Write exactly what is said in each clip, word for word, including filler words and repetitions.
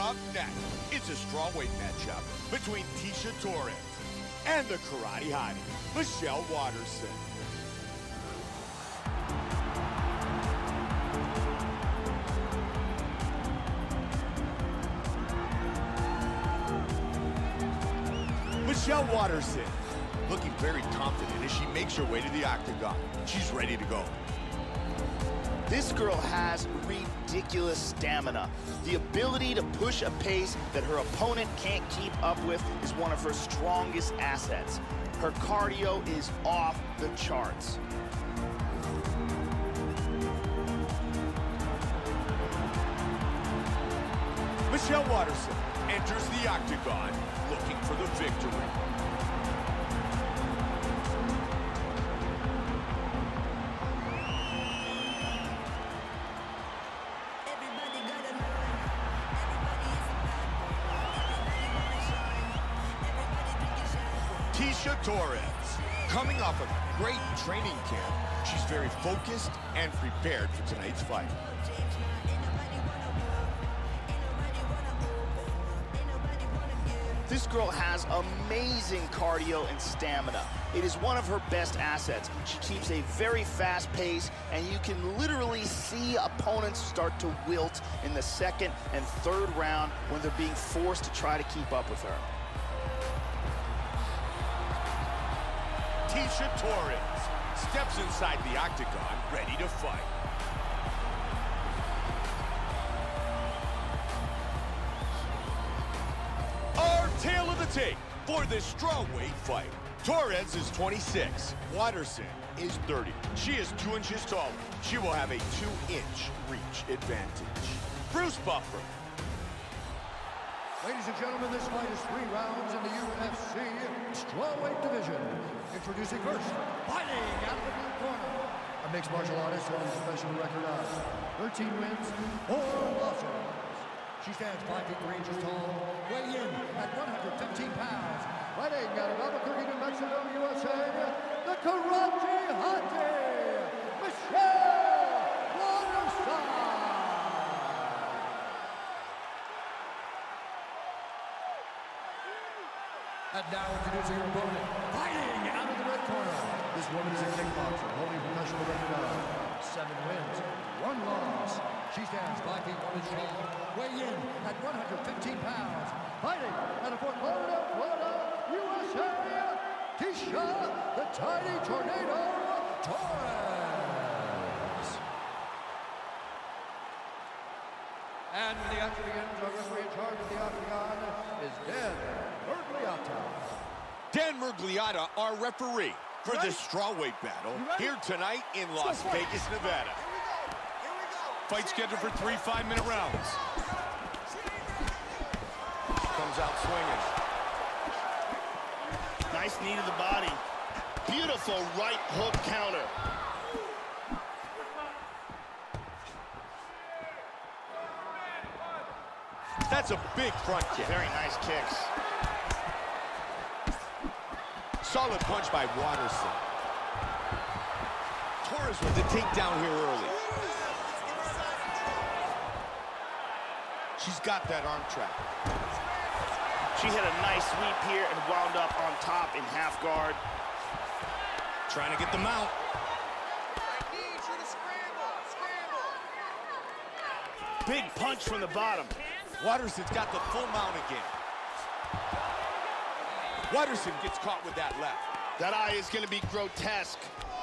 Up next, it's a strawweight matchup between Tecia Torres and the Karate Hottie, Michelle Waterson. Michelle Waterson, looking very confident as she makes her way to the octagon. She's ready to go. This girl has ridiculous stamina. The ability to push a pace that her opponent can't keep up with is one of her strongest assets. Her cardio is off the charts. Michelle Waterson enters the octagon looking for the victory. Tecia Torres, coming off a great training camp, she's very focused and prepared for tonight's fight. This girl has amazing cardio and stamina. It is one of her best assets. She keeps a very fast pace, and you can literally see opponents start to wilt in the second and third round when they're being forced to try to keep up with her. Tecia Torres steps inside the octagon, ready to fight. Our tale of the tape for this strawweight fight. Torres is twenty-six, Waterson is thirty. She is two inches taller. She will have a two-inch reach advantage. Bruce Buffer. Ladies and gentlemen, this fight is three rounds in the U F C strawweight division. Introducing first, fighting out of the blue corner, a mixed martial artist with a professional record of thirteen wins, four losses. She stands five feet three inches tall, weighing in at one hundred fifteen pounds. Fighting out of Albuquerque, New Mexico, U S A, the Karate Hottie, Michelle Waterson. And now introducing her opponent, fighting out of the red corner. This woman is a kickboxer, holding a professional record of seven wins, one loss. She stands five feet one inches tall, weighing in at one hundred fifteen pounds. Fighting out of Fort Lauderdale, Florida, U S A, Tecia, the Tiny Tornado Torres. And when the action begins, our referee in charge of the octagon is Dan Miragliotta. Dan Miragliotta, our referee for this strawweight battle here tonight in Las Vegas, Nevada. Fight scheduled for three five-minute rounds. Comes out swinging. Nice knee to the body. Beautiful right hook counter. That's a big front kick. Very nice kicks. Solid punch by Waterson. Torres with the takedown here early. She's got that arm trap. She hit a nice sweep here and wound up on top in half guard. Trying to get the mount. I need you to scramble, scramble. Big punch from the bottom. Waterson's got the full mount again. Waterson gets caught with that left. That eye is going to be grotesque.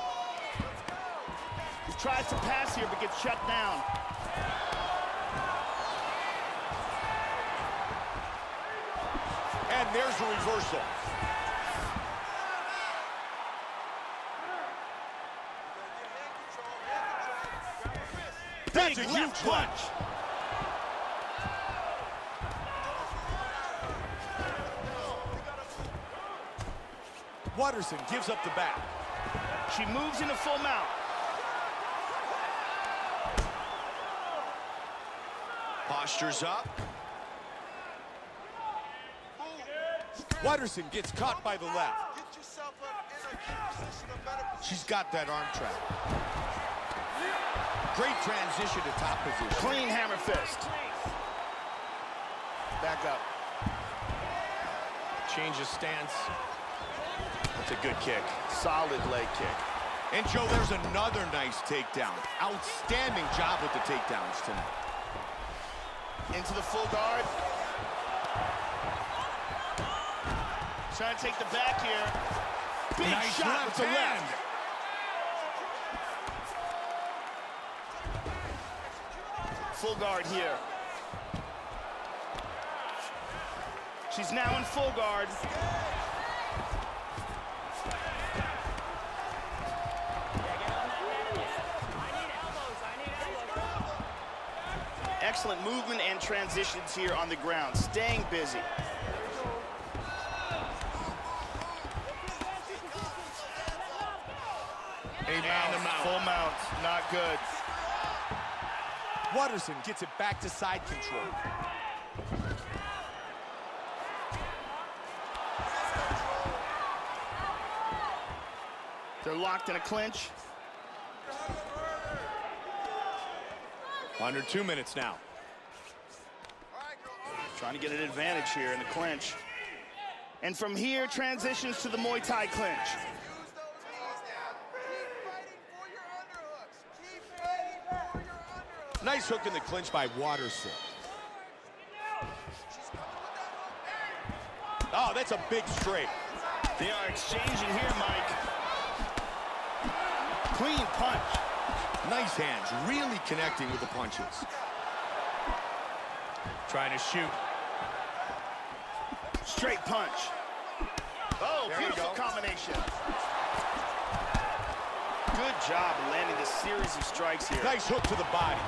He tries to pass here but gets shut down. And there's a reversal. That's a huge punch. Waterson gives up the back. She moves into full mount. Postures up. Waterson gets caught by the left. She's got that arm trap. Great transition to top position. Clean hammer fist. Back up. Changes stance. That's a good kick. Solid leg kick. And Joe, there's another nice takedown. Outstanding job with the takedowns tonight. Into the full guard. Trying to take the back here. Big nice shot left with the hand. left. Full guard here. She's now in full guard. Excellent movement and transitions here on the ground, staying busy. A mount. Mount. Full mount, not good. Waterson gets it back to side control. They're locked in a clinch. Under two minutes now. Trying to get an advantage here in the clinch. And from here, transitions to the Muay Thai clinch. Use those knees now. Keep fighting for your underhooks. Keep fighting for your underhooks. Nice hook in the clinch by Waterson. She's coming with that hook. Oh, that's a big straight. They are exchanging here, Mike. Clean punch. Nice hands, really connecting with the punches. Trying to shoot. Straight punch. Oh, There we beautiful go. combination. Good job landing this series of strikes here. Nice hook to the body.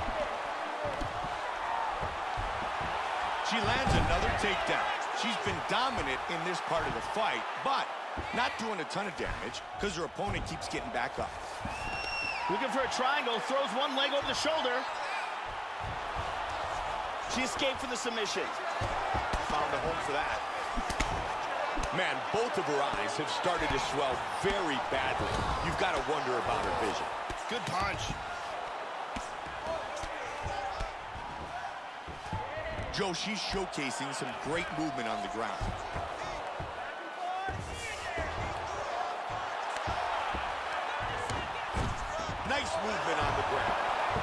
She lands another takedown. She's been dominant in this part of the fight, but not doing a ton of damage because her opponent keeps getting back up. Looking for a triangle, throws one leg over the shoulder. She escaped from the submission. Found a home for that. Man, both of her eyes have started to swell very badly. You've got to wonder about her vision. Good punch. Joe, she's showcasing some great movement on the ground. Nice movement on the ground.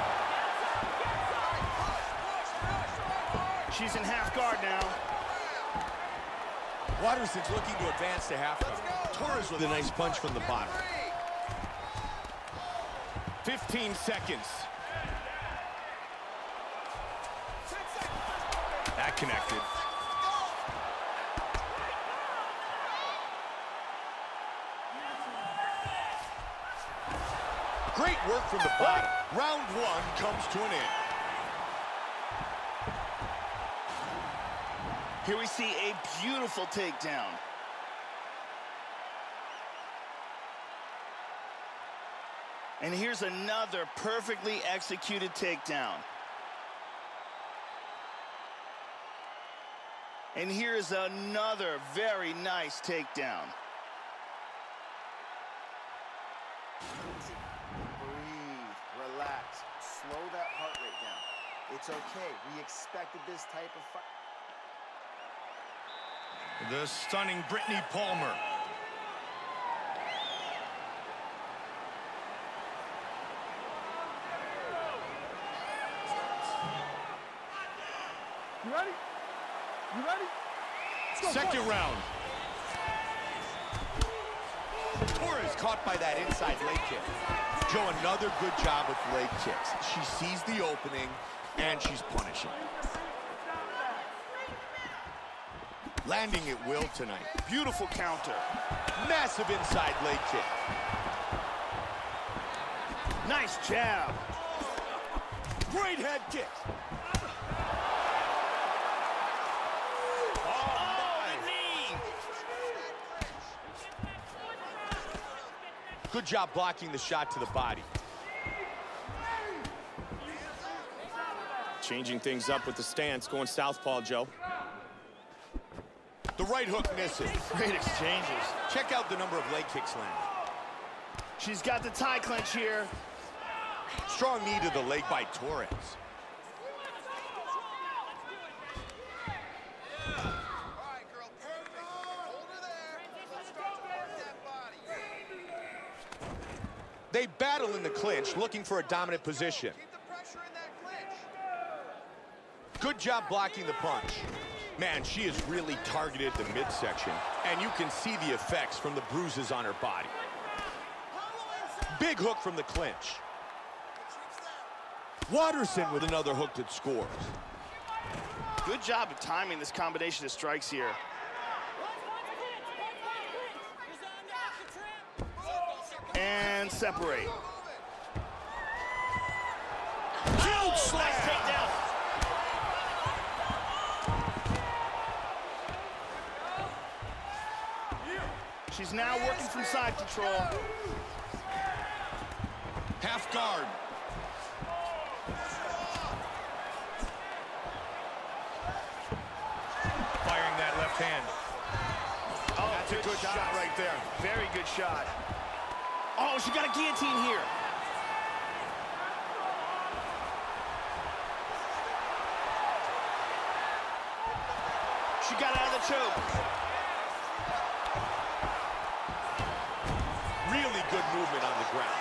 She's in half guard now. Waterson's looking to advance to half guard. Torres with a nice punch from the bottom. fifteen seconds. That connected. Great work from the bottom. Round one comes to an end. Here we see a beautiful takedown. And here's another perfectly executed takedown. And here's another very nice takedown. Breathe, relax, slow that heart rate down. It's okay, we expected this type of fight. The stunning Brittany Palmer. You ready? You ready? Let's go, Second boys. round. Torres caught by that inside leg kick. Joe, another good job with leg kicks. She sees the opening, and she's punishing. Landing at will tonight. Beautiful counter. Massive inside leg kick. Nice jab. Great head kick. Good job blocking the shot to the body. Changing things up with the stance, going southpaw, Joe. The right hook misses. Great exchanges. Check out the number of leg kicks landed. She's got the tie clinch here. Strong knee to the leg by Torres. They battle in the clinch, looking for a dominant position. Keep the pressure in that clinch. Good job blocking the punch. Man, she is really targeted the midsection, and you can see the effects from the bruises on her body. Big hook from the clinch. Waterson with another hook that scores. Good job of timing this combination of strikes here. And separate. Huge slam! Nice takedown. She's now working from side control. Half guard. Firing that left hand. Oh, That's a good shot right there. Very good shot. Oh, she got a guillotine here. She got out of the choke. Really good movement on the ground.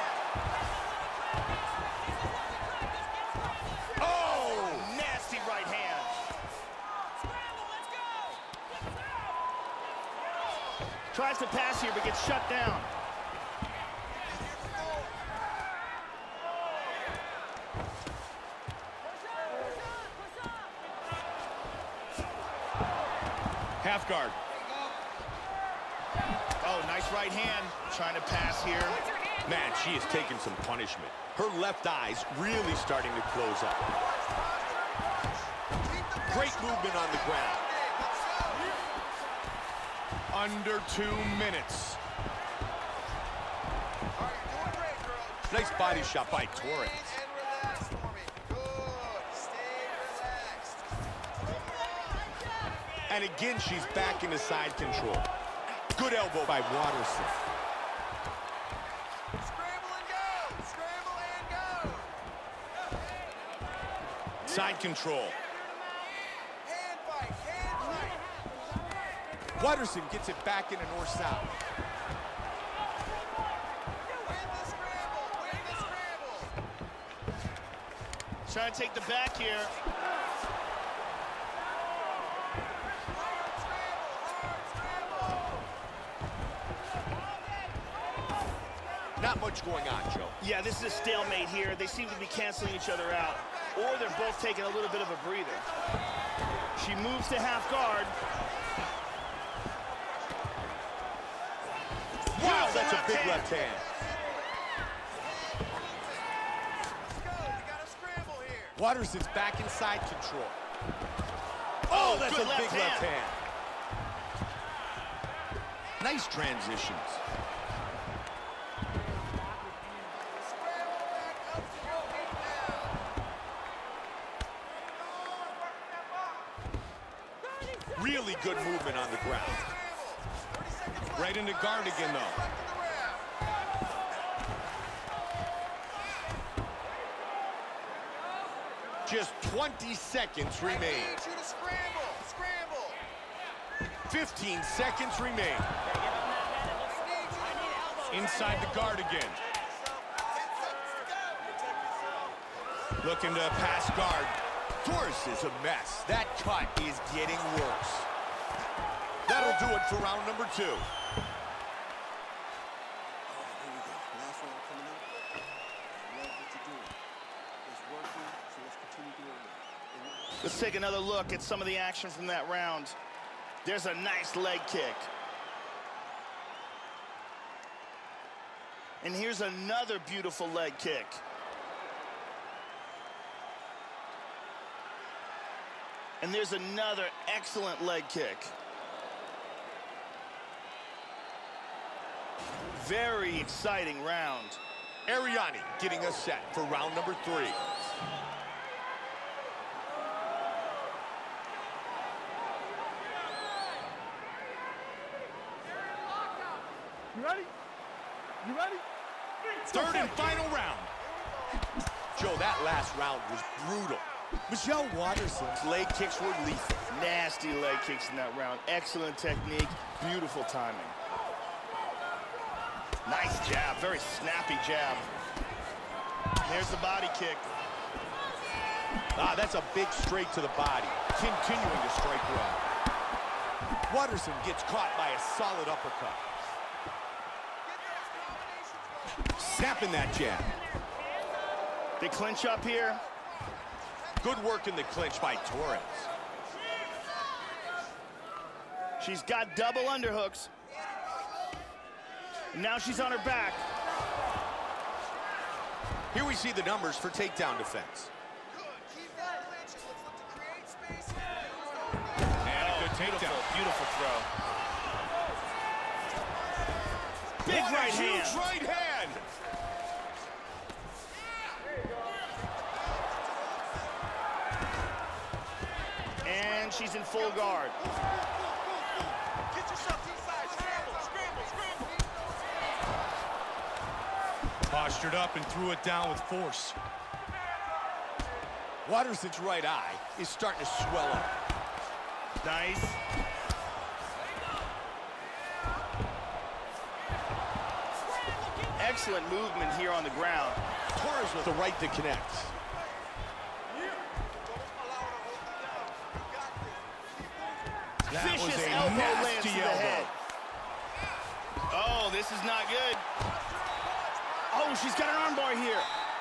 Oh, nasty right hand. Tries to pass here, but gets shut down. Half guard. Oh, nice right hand. Trying to pass here. Man, she is taking some punishment. Her left eye's really starting to close up. Great movement on the ground. Under two minutes. All right, you're doing great, girl. Nice body shot by Torres. And relax for me. Good. Stay relaxed. And again, she's back into side control. Good elbow by Waterson. Scramble and go. Scramble and go. Side control. Hand fight. Hand fight. Waterson gets it back into north-south. Win the scramble. Win the scramble. Trying to take the back here. Not much going on, Joe. Yeah, this is a stalemate here. They seem to be canceling each other out. Or they're both taking a little bit of a breather. She moves to half guard. Wow, Beautiful that's a big hand. left hand. Let's go. We got a scramble here. Waterson's back in side control. Oh, that's good a left big hand. left hand. Nice transitions. Scramble back up to your feet now. Really good movement on the ground. thirty seconds left. Right into guard again, though. Left in the round. Just twenty seconds I remain. need you to scramble. Scramble. fifteen seconds remain. I need you to Inside the guard again. Looking to pass guard. Torres is a mess. That cut is getting worse. That'll do it for round number two. Last round coming up. I love what you're doing. It's working, so let's continue doing it. Let's take another look at some of the action from that round. There's a nice leg kick. And here's another beautiful leg kick. And there's another excellent leg kick. Very exciting round. Arianny getting us set for round number three. You ready? You ready? Third and final round. Joe, that last round was brutal. Michelle Waterson's leg kicks were lethal. Nasty leg kicks in that round. Excellent technique, beautiful timing. Nice jab, very snappy jab. There's the body kick. Ah, that's a big straight to the body. Continuing to strike well. Waterson gets caught by a solid uppercut. Snapping that jab. They clinch up here. Good work in the clinch by Torres. She's got double underhooks. Now she's on her back. Here we see the numbers for takedown defense. And a good takedown. Beautiful throw. Big What right a hand. huge right hand. And she's in full guard. Get yourself inside. Scramble, scramble, scramble. Postured up and threw it down with force. Waterson's right eye is starting to swell up. Nice. Excellent movement here on the ground. Torres with the right to connect. That Vicious was a elbow lands nasty to the elbow. head. Oh, this is not good. Oh, she's got an armbar here.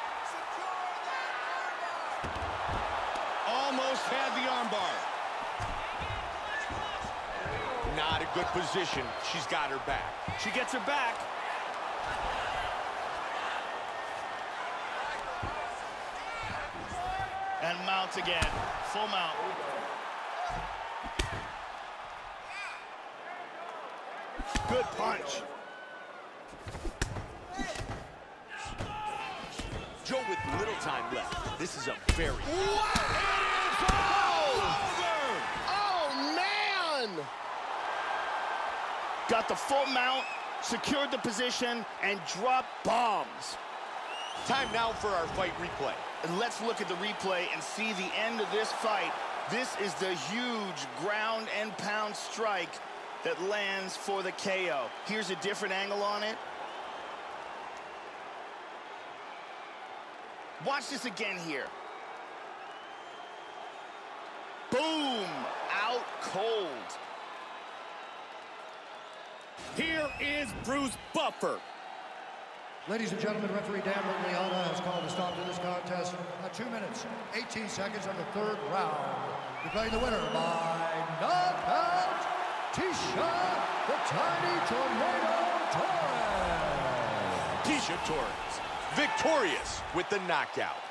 Almost had the armbar. Not a good position. She's got her back. She gets her back. And mounts again. Full mount. Good punch. Joe with little time left. This is a very... Oh, man! Got the full mount, secured the position, and dropped bombs. Time now for our fight replay. And let's look at the replay and see the end of this fight. This is the huge ground and pound strike that lands for the K O. Here's a different angle on it. Watch this again here. Boom! Out cold. Here is Bruce Buffer. Ladies and gentlemen, referee Dan Miragliotta has called a stop to this contest at two minutes, eighteen seconds of the third round. Declaring the winner by knockout, Tecia the Tiny Tornado Torres. Tecia Torres, victorious with the knockout.